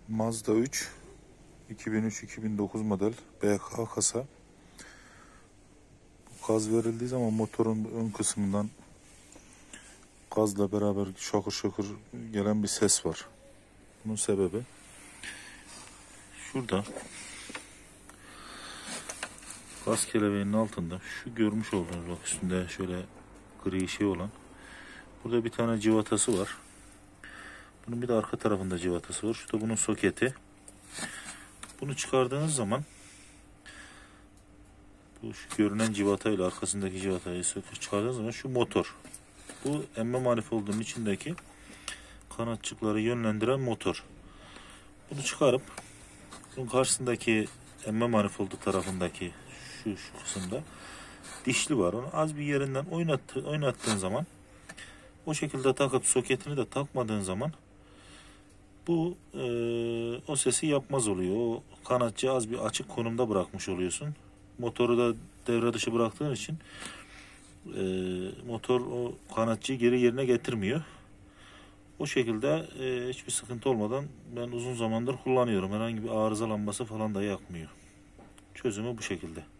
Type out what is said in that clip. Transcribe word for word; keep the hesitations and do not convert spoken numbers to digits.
Mazda üç iki bin üç iki bin dokuz model B K kasa. Gaz verildiği zaman motorun ön kısmından gazla beraber şakır şakır gelen bir ses var. Bunun sebebi şurada gaz kelebeğinin altında şu görmüş olduğunuz, bak üstünde şöyle gri şey olan, burada bir tane civatası var. Bunun bir de arka tarafında civatası var. Şurada bunun soketi. Bunu çıkardığınız zaman bu şu görünen civatayla arkasındaki civatayı söküp çıkardığınız zaman şu motor. Bu emme manifoldunun içindeki kanatçıkları yönlendiren motor. Bunu çıkarıp bunun karşısındaki emme manifoldu tarafındaki şu, şu kısımda dişli var. Onu az bir yerinden oynattı, oynattığın zaman, o şekilde takıp soketini de takmadığın zaman bu e, o sesi yapmaz oluyor. O kanatçı az bir açık konumda bırakmış oluyorsun. Motoru da devre dışı bıraktığın için e, motor o kanatçıyı geri yerine getirmiyor. O şekilde e, hiçbir sıkıntı olmadan ben uzun zamandır kullanıyorum. Herhangi bir arızalanması falan da yakmıyor. Çözümü bu şekilde.